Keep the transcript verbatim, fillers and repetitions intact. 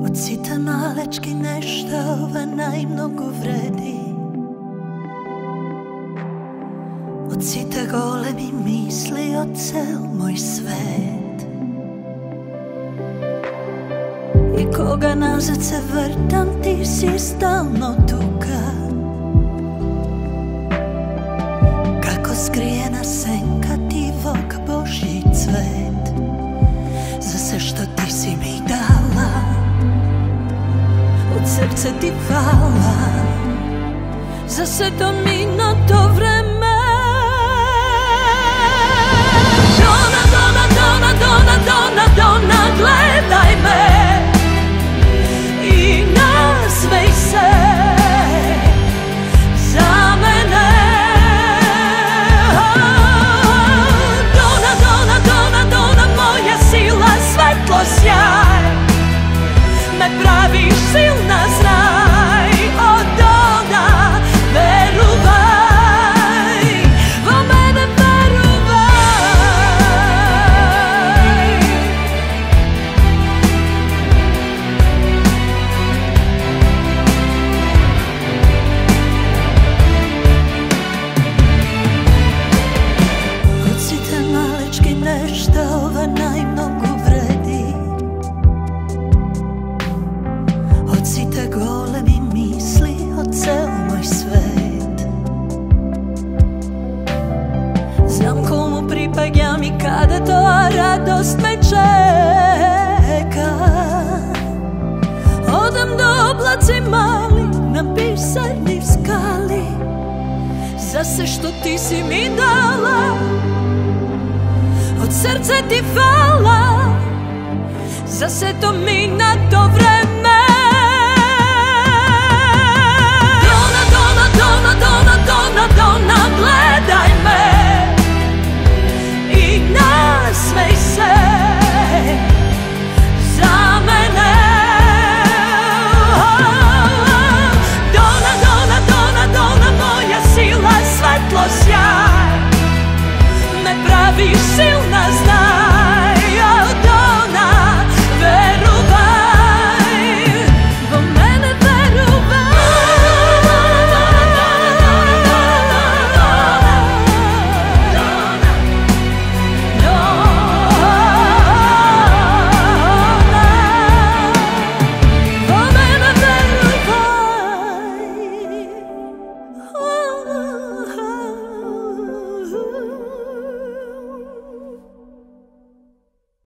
Ocite malečki nešto najmnogo vredi. Ocite golemi misli o cel moj svet. I koga nazad se vrtam, ti si stalno tuka. Kako skrijena senka ti vok Božji cvet. Za sve što ti si mi dala, od srca ti hvala. Za sve to minuto vreme. Dona, Dona, Dona, Dona, Dona, Dona, gledaj me i nasmej se za mene. Dona, Dona, Dona, Dona, moja sila, svetlo, sjaj, me praviš silna, znaj. O Dona, veruvaj, vo mene veruvaj. Ocite malečki nešto najmnogo vredi. Ocite golemi misli o cel moj svet. Znam komu pripegjam i kada to radost me čeka. Odam do oblaci mali na pisarni skali. Za sve što ti si mi dala, od srca ti hvala. Za sve to minuto vreme. Dona, Dona, Dona, Dona, Dona, Dona, gledaj me i nasmej se za mene. Dona, Dona, Dona, Dona, moja sila, svetlo, sjaj, me praviš silna, znaj.